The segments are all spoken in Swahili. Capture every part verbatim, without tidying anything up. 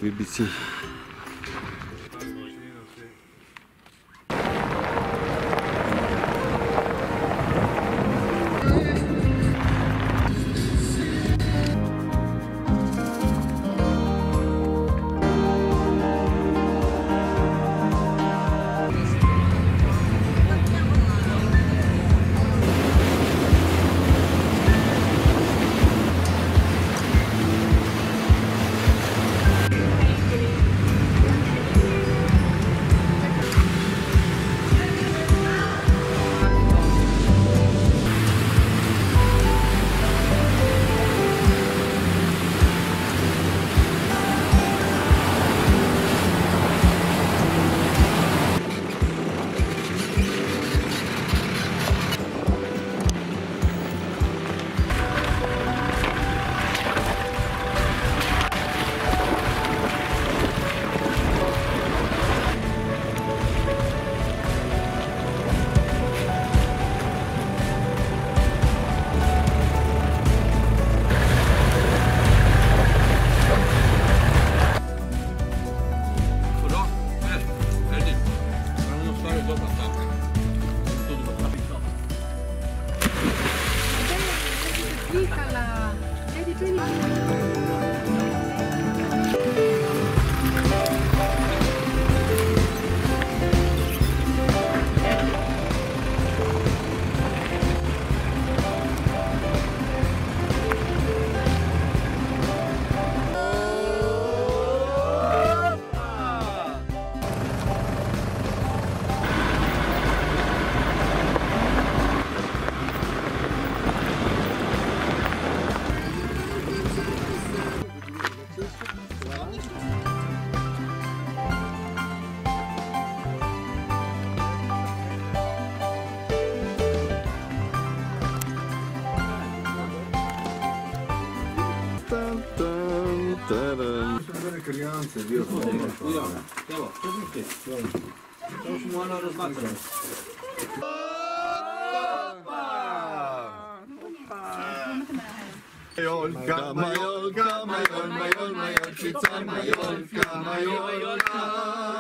B B C. Kryjący, wiesz, Evo, čekajte. To još mu ono razbacano. Majolka, majolka, majol, majol, majolčica, majolka, majolka.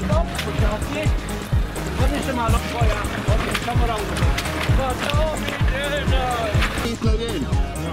stop, początki. Chodź się malo, twoja, chodź, kamera uda. Gotowi, dzień. Idź na dzień.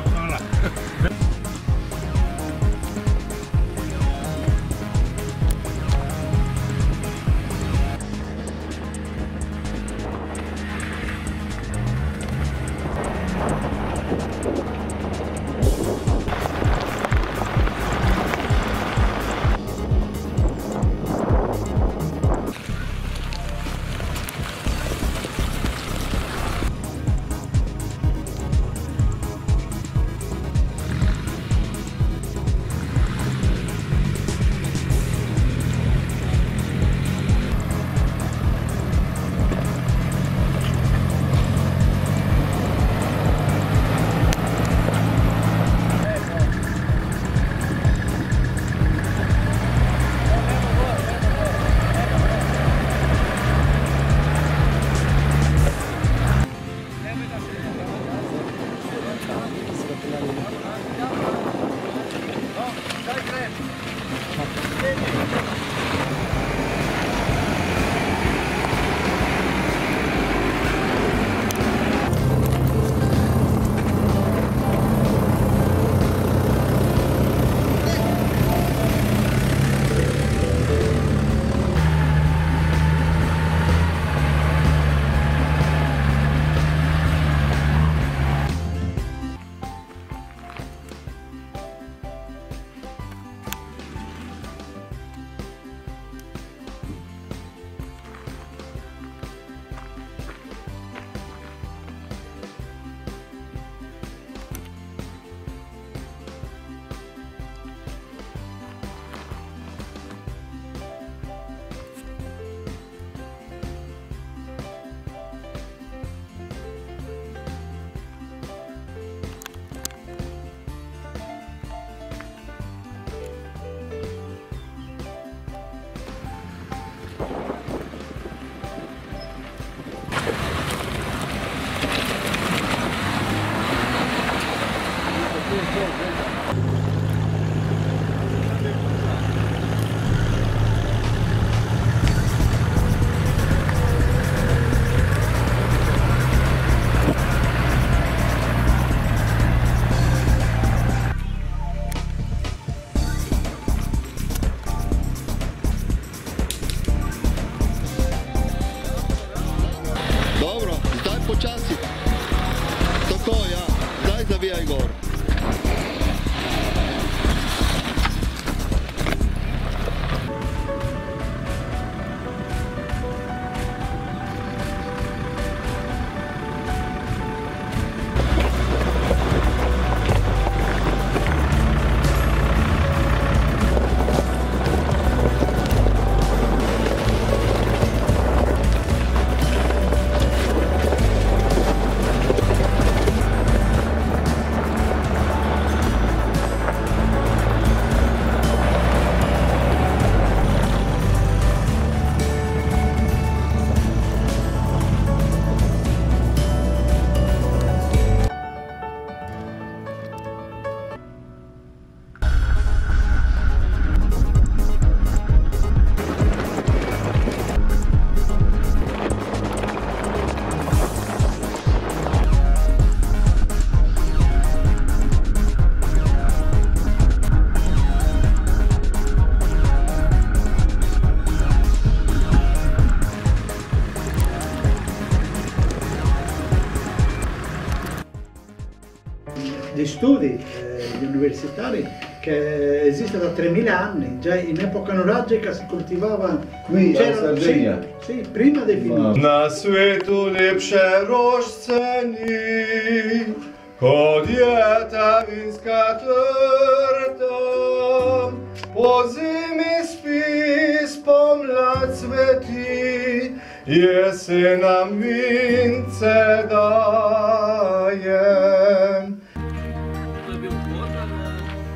Počasi. Tako, ja. Daj zavijaj gor. Di studi eh, universitari che esiste da tremila anni, già in epoca nuragica si coltivava qui a c'era- Sardegna. Sì, sì, prima dei Filipi. Na svetu lepše rožce ni, kot je ta vinska trta. Po zimi spi, spomlad cveti, jesen nam vince daje. To je bil vhod, ali...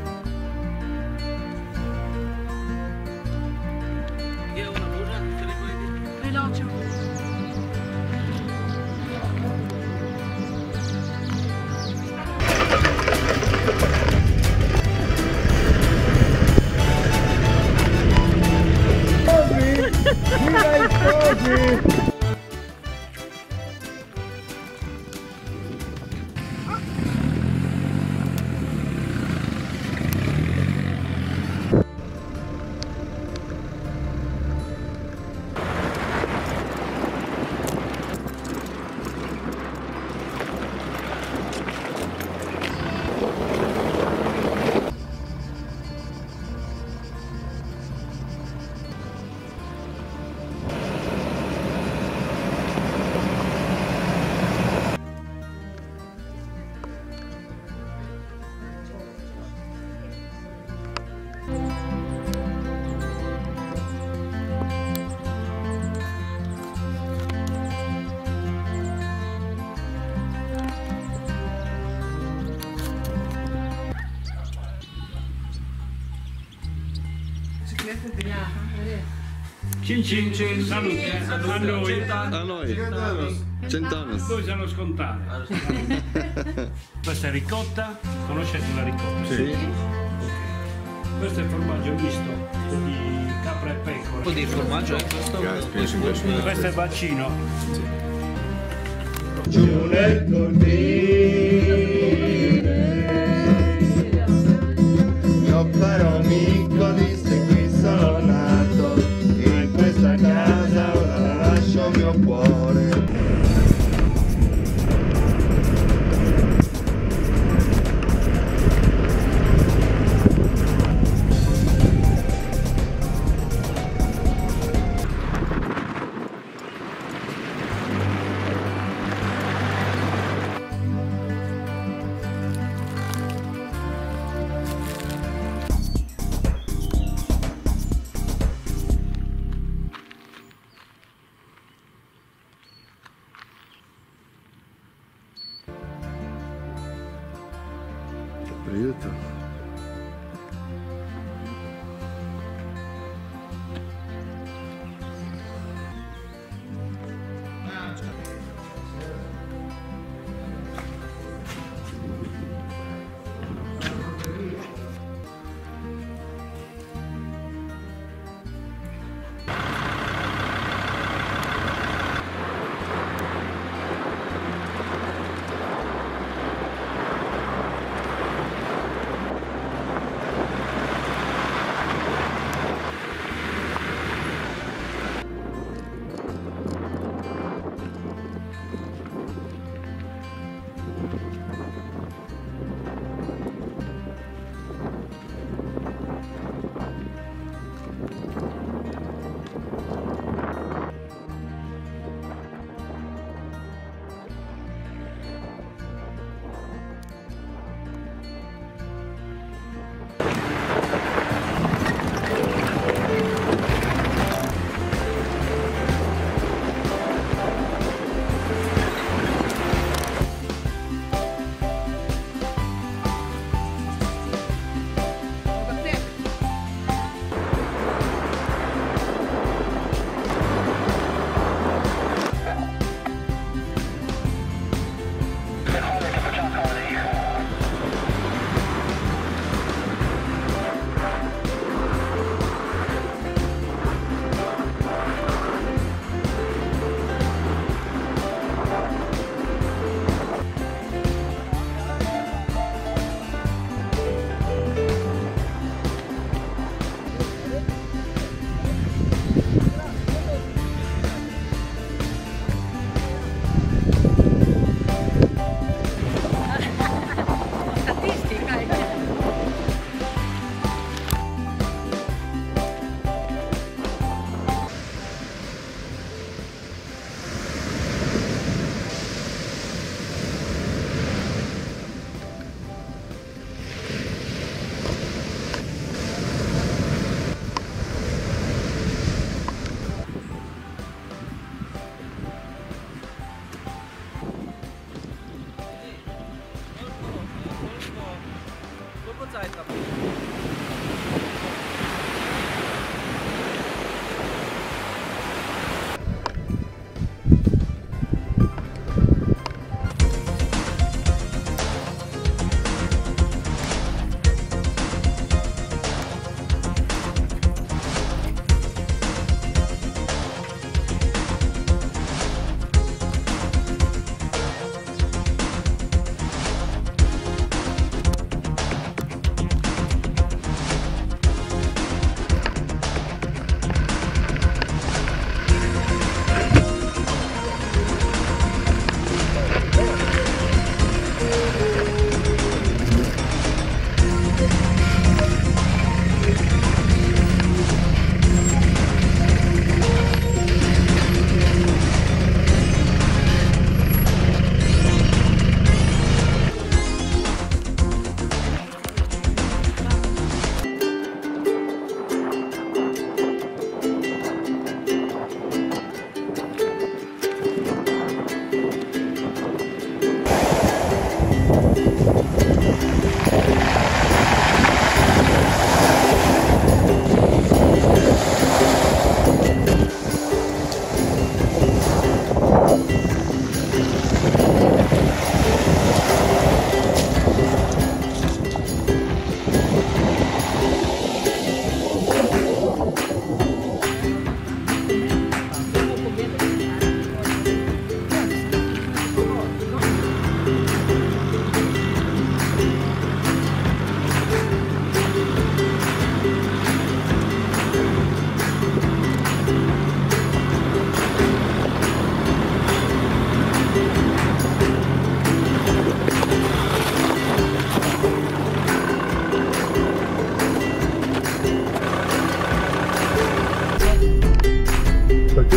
Je ona moža, se ne pojedi? Priločil. Cin cin cin, salute a noi. A noi. Cent'anni. Voi sono scontane. Questa è ricotta, conoscete la ricotta? Sì. Questo è il formaggio misto di capra e pecora. Un po' di formaggio è questo? Questo è il bacino. Giù nel cortile, mio caro amico disse qui sono nato, in questa casa ora lascio il mio cuore.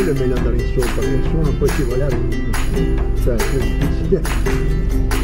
quello è meglio andare in sopra, perché nessuno poi si vuole arrivare. Cioè, si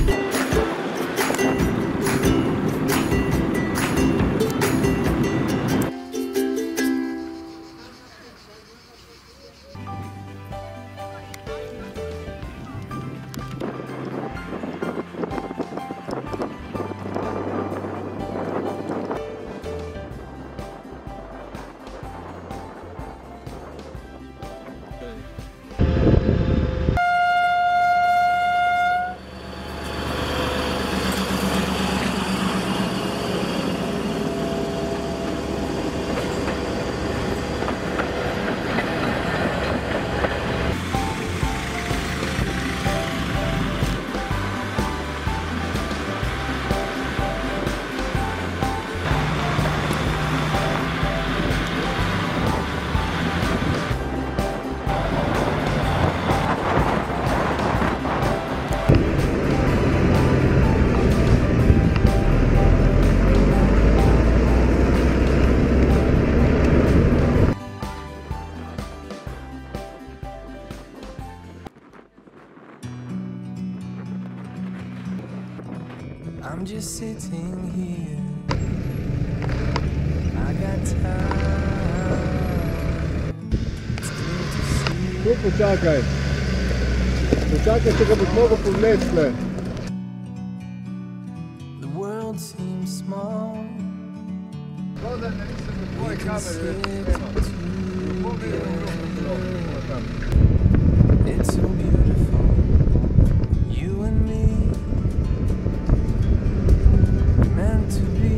I'm just sitting here. I got time. Tu počakaj. Počakaj, če ga boš mogel povlečle. The world seems small. We can sit together. It's so beautiful. You and me. Meant to be.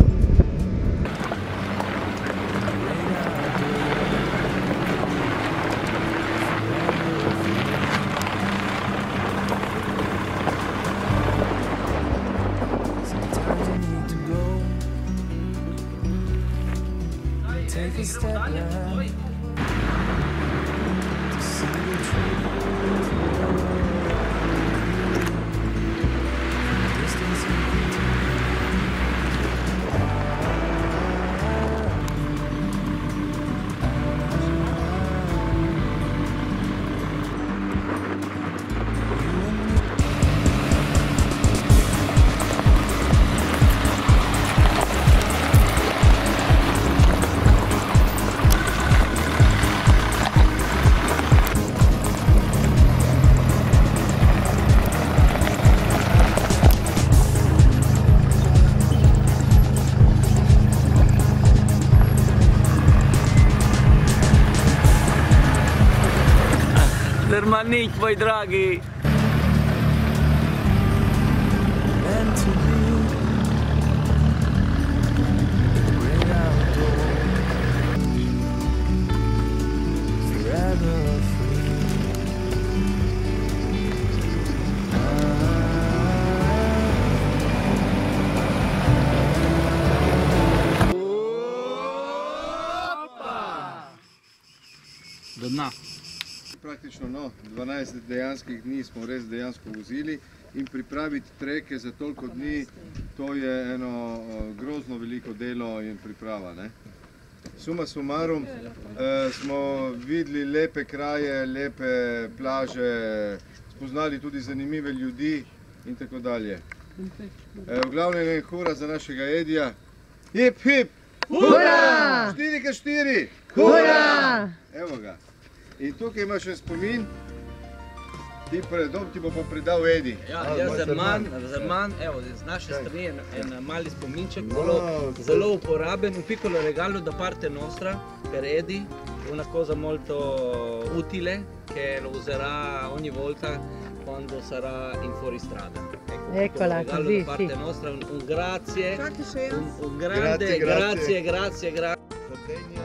Sometimes you need to go. Take a step back to see the truth. From distance you can tell. Hermanik, moj dragi. Meant to be great outdoors, forever free. Do dna. Praktično no, dvanajst dejanskih dni smo res dejansko vozili in pripraviti treke za toliko dni, to je eno grozno veliko delo in priprava. Ne? Suma summarum, eh, smo videli lepe kraje, lepe plaže, spoznali tudi zanimive ljudi in tako dalje. Eh, v glavnem je hura za našega Edija. Hip, hip! Hura! štiri ka štiri! Hura! Evo ga. In tukaj imaš en spomin, ti predom ti bo pa predal Edi. Ja, jaz Zerman, Zerman, evo, z naše strani en, en mali spominček, zelo, zelo uporaben, un piccolo regalo da parte nostra per Edi, una cosa molto utile che lo userà ogni volta quando sarà in fuoristrada. Ecco, Eccola, un regalo così, da parte sì. nostra, un, un grazie, un, un Grazie, grande grazie. grazie, grazie, grazie.